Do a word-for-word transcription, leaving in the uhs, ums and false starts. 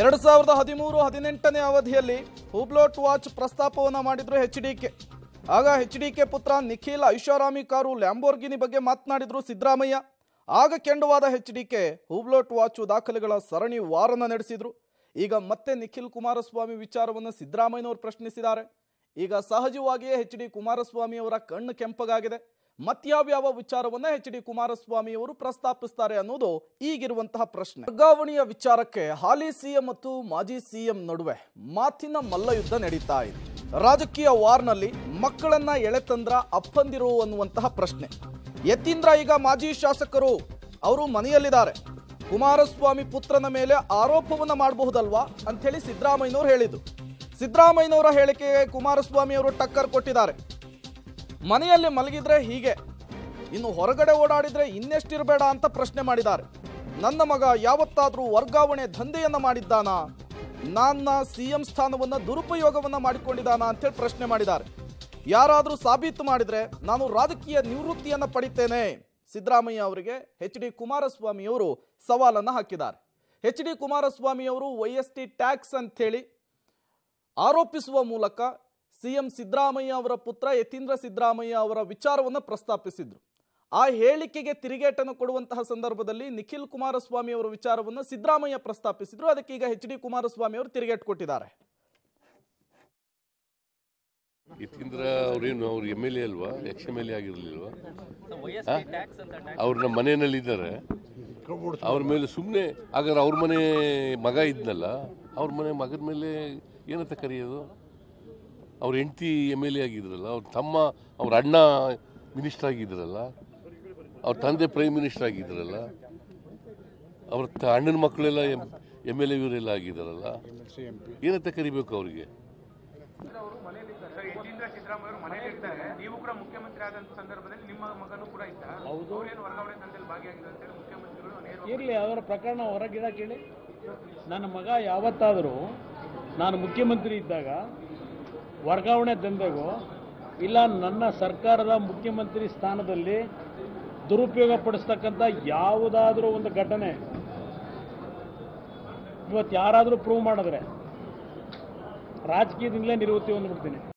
ಎರಡು ಸಾವಿರದ ಹದಿಮೂರು ಹದಿನೆಂಟನೇ ಅವಧಿಯಲ್ಲಿ ಹುಬ್ಲೋಟ್ ವಾಚ್ ಪ್ರಸ್ತಾಪವನ್ನು ಮಾಡಿದ್ರು ಎಚ್ ಡಿ ಕೆ. ಆಗ ಎಚ್ ಡಿ ಕೆ ಪುತ್ರ ನಿಖಿಲ್ ಐಷಾರಾಮಿ ಕಾರು ಲ್ಯಾಂಬೋರ್ಗಿನಿ ಬಗ್ಗೆ ಮಾತನಾಡಿದ್ರು ಸಿದ್ದರಾಮಯ್ಯ. ಆಗ ಕೆಂಡವಾದ H D K Hublot watch ದಾಖಲೆಗಳ ಸರಣಿ ವಾರನ ನಡೆಸಿದ್ರು. ಈಗ ಮತ್ತೆ ನಿಖಿಲ್ ಕುಮಾರಸ್ವಾಮಿ ವಿಚಾರವನ್ನು ಸಿದ್ದರಾಮಯ್ಯನವರು ಪ್ರಶ್ನಿಸಿದ್ದಾರೆ. ಈಗ ಸಹಜವಾಗಿಯೇ ಎಚ್ ಡಿ ಕುಮಾರಸ್ವಾಮಿ ಅವರ ಕಣ್ಣು ಕೆಂಪಗಾಗಿದೆ. ಮತ್ಯಾವ್ಯಾವ ವಿಚಾರವನ್ನ ಎಚ್ ಡಿ ಕುಮಾರಸ್ವಾಮಿ ಅವರು ಪ್ರಸ್ತಾಪಿಸ್ತಾರೆ ಅನ್ನೋದು ಈಗಿರುವಂತಹ ಪ್ರಶ್ನೆ. ವರ್ಗಾವಣೆಯ ವಿಚಾರಕ್ಕೆ ಹಾಲಿ ಸಿಎಂ ಮತ್ತು ಮಾಜಿ ಸಿಎಂ ನಡುವೆ ಮಾತಿನ ಮಲ್ಲಯುದ್ಧ ನಡೀತಾ ಇದೆ. ರಾಜಕೀಯ ವಾರ್ನಲ್ಲಿ ಮಕ್ಕಳನ್ನ ಎಳೆತಂದ್ರ ಅಪ್ಪಂದಿರು ಅನ್ನುವಂತಹ ಪ್ರಶ್ನೆ. ಯತೀಂದ್ರ ಈಗ ಮಾಜಿ ಶಾಸಕರು, ಅವರು ಮನೆಯಲ್ಲಿದ್ದಾರೆ. ಕುಮಾರಸ್ವಾಮಿ ಪುತ್ರನ ಮೇಲೆ ಆರೋಪವನ್ನ ಮಾಡಬಹುದಲ್ವಾ ಅಂತ ಹೇಳಿ ಸಿದ್ದರಾಮಯ್ಯನವರು ಹೇಳಿದ್ರು. ಸಿದ್ದರಾಮಯ್ಯನವರ ಹೇಳಿಕೆಗೆ ಕುಮಾರಸ್ವಾಮಿ ಅವರು ಟಕ್ಕರ್ ಕೊಟ್ಟಿದ್ದಾರೆ. ಮನೆಯಲ್ಲಿ ಮಲಗಿದ್ರೆ ಹೀಗೆ, ಇನ್ನು ಹೊರಗಡೆ ಓಡಾಡಿದ್ರೆ ಇನ್ನೆಷ್ಟಿರಬೇಡ ಅಂತ ಪ್ರಶ್ನೆ ಮಾಡಿದ್ದಾರೆ. ನನ್ನ ಮಗ ಯಾವತ್ತಾದ್ರೂ ವರ್ಗಾವಣೆ ದಂಧೆಯನ್ನ ಮಾಡಿದ್ದಾನಾ, ನನ್ನ ಸಿಎಂ ಸ್ಥಾನವನ್ನ ದುರುಪಯೋಗವನ್ನ ಮಾಡಿಕೊಂಡಿದ್ದಾನಾ ಅಂತೇಳಿ ಪ್ರಶ್ನೆ ಮಾಡಿದ್ದಾರೆ. ಯಾರಾದರೂ ಸಾಬೀತು ಮಾಡಿದ್ರೆ ನಾನು ರಾಜಕೀಯ ನಿವೃತ್ತಿಯನ್ನ ಪಡಿತೇನೆ. ಸಿದ್ದರಾಮಯ್ಯ ಅವರಿಗೆ ಎಚ್ ಡಿ ಕುಮಾರಸ್ವಾಮಿ ಅವರು ಸವಾಲನ್ನ ಹಾಕಿದ್ದಾರೆ. ಎಚ್ ಡಿ ಕುಮಾರಸ್ವಾಮಿ ಅವರು ವೈ ಎಸ್ ಟಿ ಟ್ಯಾಕ್ಸ್ ಅಂತೇಳಿ ಆರೋಪಿಸುವ ಮೂಲಕ ಸಿಎಂ ಸಿದ್ದರಾಮಯ್ಯ ಅವರ ಪುತ್ರ ಯತೀಂದ್ರ ಸಿದ್ದರಾಮಯ್ಯ ಅವರ ವಿಚಾರವನ್ನು ಪ್ರಸ್ತಾಪಿಸಿದ್ರು. ಆ ಹೇಳಿಕೆಗೆ ತಿರುಗೇಟನ್ನು ಕೊಡುವಂತಹ ಸಂದರ್ಭದಲ್ಲಿ ನಿಖಿಲ್ ಕುಮಾರಸ್ವಾಮಿ ಅವರ ವಿಚಾರವನ್ನು ಸಿದ್ದರಾಮಯ್ಯ ಪ್ರಸ್ತಾಪಿಸಿದ್ರು. ಅದಕ್ಕೆ ಈಗ ಎಚ್ ಡಿ ಕುಮಾರಸ್ವಾಮಿ ಅವರು ತಿರುಗೇಟು ಕೊಟ್ಟಿದ್ದಾರೆ. ಯತೀಂದ್ರ ಅವ್ರೇನು ಅವ್ರು ಎಮ್ ಎಲ್ ಎ ಅಲ್ವಾ, ಎಕ್ಸ್ ಎಮ್ ಎಲ್ ಎ ಆಗಿರ್ಲಿಲ್ವಾ? ಅವ್ರ ನಮ್ಮ ಮನೆಯಲ್ಲಿದ್ದಾರೆ. ಅವ್ರ ಮೇಲೆ ಸುಮ್ಮನೆ ಹಾಗಾದ್ರೆ ಅವ್ರ ಮನೆ ಮಗ ಇದ್ನಲ್ಲ, ಅವ್ರ ಮನೆ ಮಗದ ಮೇಲೆ ಏನಂತ ಕರೆಯೋದು? ಅವ್ರ ಹೆಂಡತಿ ಎಮ್ ಎಲ್ ಎ ಆಗಿದ್ರಲ್ಲ, ಅವ್ರ ತಮ್ಮ ಅವ್ರ ಅಣ್ಣ ಮಿನಿಸ್ಟರ್ ಆಗಿದ್ರಲ್ಲ, ಅವ್ರ ತಂದೆ ಪ್ರೈಮ್ ಮಿನಿಸ್ಟರ್ ಆಗಿದ್ರಲ್ಲ, ಅವ್ರ ಅಣ್ಣನ ಮಕ್ಕಳೆಲ್ಲ ಎಮ್ ಎಮ್ ಎಲ್ ಎ ಇವರೆಲ್ಲ ಆಗಿದ್ದಾರಲ್ಲ, ಏನಂತ ಕರಿಬೇಕು ಅವ್ರಿಗೆ? ನೀವು ಕೂಡ ಮುಖ್ಯಮಂತ್ರಿ ಆದಂತ ಸಂದರ್ಭದಲ್ಲಿ ನಿಮ್ಮ ಮಗನೂ ಕೂಡ ಇದ್ದ, ಅವರೇನು ವರ್ಗಾವಣೆ ದಂಧೆಯಲ್ಲಿ ಭಾಗಿಯಾಗಿದೆ ಅಂತ ಹೇಳಿ ಮುಖ್ಯಮಂತ್ರಿಗಳು ಇರಲಿ, ಅವರ ಪ್ರಕರಣ ಹೊರಗಿಡ ಕೇಳಿ. ನನ್ನ ಮಗ ಯಾವತ್ತಾದರೂ ನಾನು ಮುಖ್ಯಮಂತ್ರಿ ಇದ್ದಾಗ ವರ್ಗಾವಣೆ ದಂಧೆಗೋ ಇಲ್ಲ ನನ್ನ ಸರ್ಕಾರದ ಮುಖ್ಯಮಂತ್ರಿ ಸ್ಥಾನದಲ್ಲಿ ದುರುಪಯೋಗ ಪಡಿಸ್ತಕ್ಕಂಥ ಯಾವುದಾದ್ರೂ ಒಂದು ಘಟನೆ ಇವತ್ತು ಯಾರಾದರೂ ಪ್ರೂವ್ ಮಾಡಿದ್ರೆ ರಾಜಕೀಯದಿಂದಲೇ ನಿವೃತ್ತಿ ಹೊಂದ್ಬಿಡ್ತೀನಿ.